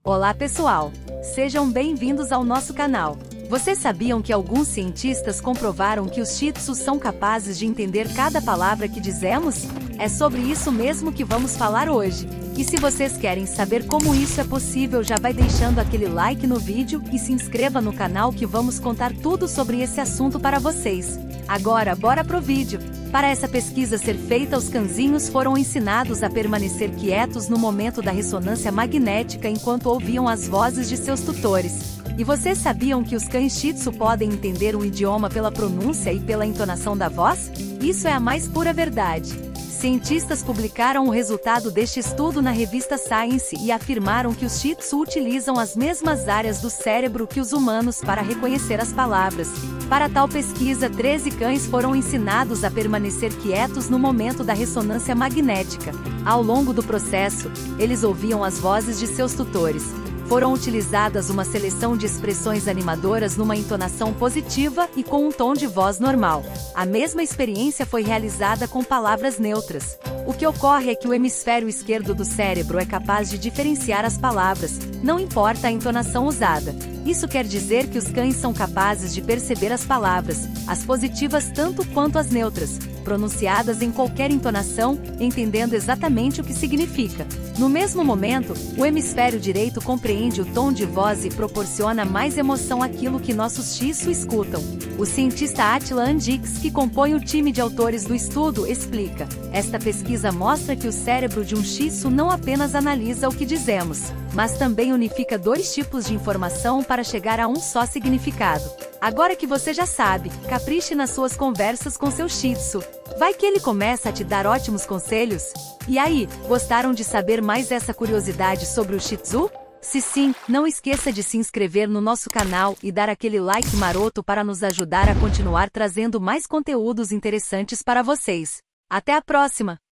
Olá pessoal! Sejam bem-vindos ao nosso canal. Vocês sabiam que alguns cientistas comprovaram que os Shih Tzus são capazes de entender cada palavra que dizemos? É sobre isso mesmo que vamos falar hoje. E se vocês querem saber como isso é possível, já vai deixando aquele like no vídeo e se inscreva no canal que vamos contar tudo sobre esse assunto para vocês. Agora, bora pro vídeo! Para essa pesquisa ser feita, os cãezinhos foram ensinados a permanecer quietos no momento da ressonância magnética enquanto ouviam as vozes de seus tutores. E vocês sabiam que os cães Shih Tzu podem entender um idioma pela pronúncia e pela entonação da voz? Isso é a mais pura verdade. Cientistas publicaram o resultado deste estudo na revista Science e afirmaram que os Shih Tzu utilizam as mesmas áreas do cérebro que os humanos para reconhecer as palavras. Para tal pesquisa, 13 cães foram ensinados a permanecer quietos no momento da ressonância magnética. Ao longo do processo, eles ouviam as vozes de seus tutores. Foram utilizadas uma seleção de expressões animadoras numa entonação positiva e com um tom de voz normal. A mesma experiência foi realizada com palavras neutras. O que ocorre é que o hemisfério esquerdo do cérebro é capaz de diferenciar as palavras, não importa a entonação usada. Isso quer dizer que os cães são capazes de perceber as palavras, as positivas tanto quanto as neutras, pronunciadas em qualquer entonação, entendendo exatamente o que significa. No mesmo momento, o hemisfério direito compreende o tom de voz e proporciona mais emoção àquilo que nossos Shih Tzu escutam. O cientista Attila Andix, que compõe o time de autores do estudo, explica: esta pesquisa mostra que o cérebro de um Shih Tzu não apenas analisa o que dizemos, mas também unifica dois tipos de informação para chegar a um só significado. Agora que você já sabe, capriche nas suas conversas com seu Shih Tzu. Vai que ele começa a te dar ótimos conselhos? E aí, gostaram de saber mais essa curiosidade sobre o Shih Tzu? Se sim, não esqueça de se inscrever no nosso canal e dar aquele like maroto para nos ajudar a continuar trazendo mais conteúdos interessantes para vocês. Até a próxima!